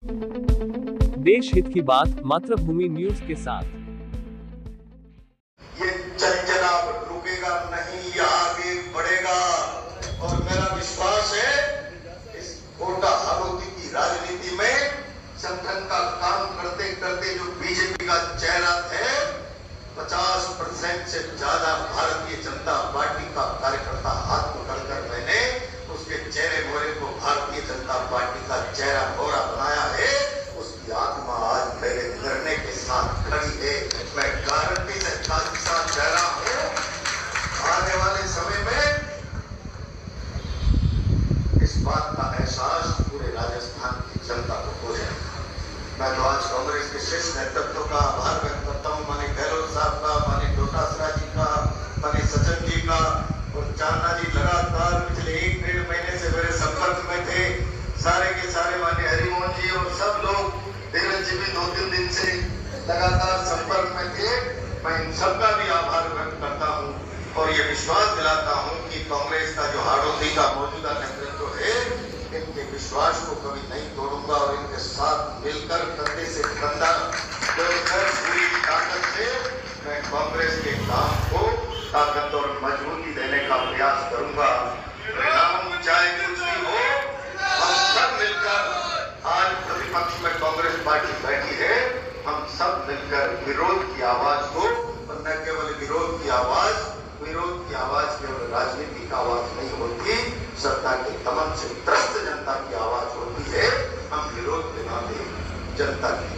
देश हित की बात मातृभूमि न्यूज के साथ। ये चंचला रुकेगा नहीं, ये आगे बढ़ेगा और मेरा विश्वास है इस कोटा हारोती की राजनीति में संगठन का काम करते करते जो बीजेपी का चेहरा है 50% से ज्यादा भारतीय जनता पार्टी का कार्यकर्ता हाथ पकड़कर मैंने उसके चेहरे मोहरे को भारतीय जनता पार्टी का चेहरा मोहरा बनाया है। उसकी आत्मा आज मेरे निर्णय के साथ खड़ी है। मैं गारंटी से साथ कह रहा हूं आने वाले समय में इस बात का एहसास पूरे राजस्थान की जनता को हो जाएगा। मैं तो आज कांग्रेस के शीर्ष नेतृत्व का आभार व्यक्त करता हूं, माननीय गहलोत साहब का, माननीय डोटासरा जी का, माननीय सचिन जी का और चांदा जी लगातार पिछले 1-1.5 महीने से मेरे संपर्क में थे। सारे के सारे माननीय हरिमोहन जी और सब लोग, धीरज जी भी 2-3 दिन से लगातार संपर्क में थे। मैं इन सबका भी आभार व्यक्त करता हूं और ये विश्वास दिलाता हूं कि कांग्रेस का जो हाड़ौती का मौजूदा नेतृत्व है इनके विश्वास को कभी नहीं तोड़ूंगा और इनके साथ मिलकर कंधे से कंधा जोड़कर पूरी ताकत से मैं कांग्रेस के काम को ताकत और मजबूती देने का प्रयास करूंगा। परिणाम चाहे कुछ भी हो, हम सब मिलकर, आज प्रतिपक्ष में कांग्रेस पार्टी बैठी है, हम सब मिलकर विरोध की आवाज को, और न केवल विरोध की आवाज केवल राजनीति की आवाज नहीं होती, सत्ता के दमन से त्रस्त जनता की आवाज होती है। हम विरोध के नाते जनता की